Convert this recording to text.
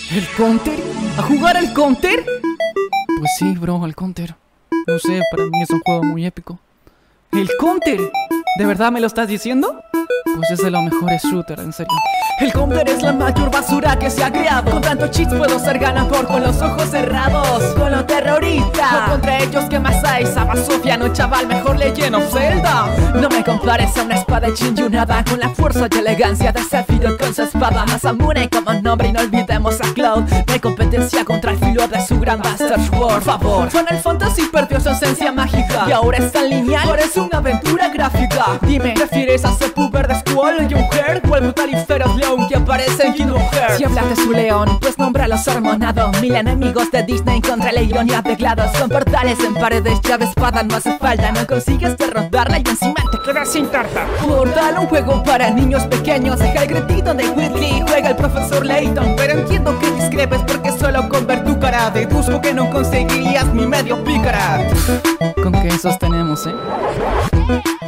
¿El Counter? ¿A jugar al Counter? Pues sí, bro, al Counter. No sé, para mí es un juego muy épico. ¿El Counter? ¿De verdad me lo estás diciendo? Pues es de los mejores shooters, en serio. El Counter es la mayor basura que se ha creado. Con tantos cheats puedo ser ganador con los ojos cerrados. Con los terroristas, o contra ellos que más hay. Saba Sofía, no chaval, mejor Legend of Zelda. No me compares a una espadachín y un hada. Con la fuerza y elegancia de Sephiroth con su espada. Masamune como nombre y no olvidemos a Cloud. No hay competencia contra el filo de su gran Master Sword. Por favor, Final Fantasy perdió su esencia mágica y ahora está en lineal, parece una aventura gráfica. Dime, ¿prefieres a Seppuber de Squall y un Heart o el brutalífero León que aparece en Kingdom Hearts? Si hablas de su león, pues nómbralos hormonados. Mil enemigos de Disney contra la ironía teclados. Con portales en paredes, llave espada no hace falta. No consigues derrotarla y encima te quedas sin tarta. Portal, un juego para niños pequeños. Deja el gritito de Whitley, juega el profesor Layton. Pero entiendo que discrepes porque solo con ver tu cara deduzco que no conseguirías ni medio pícara. Con que esos tenemos,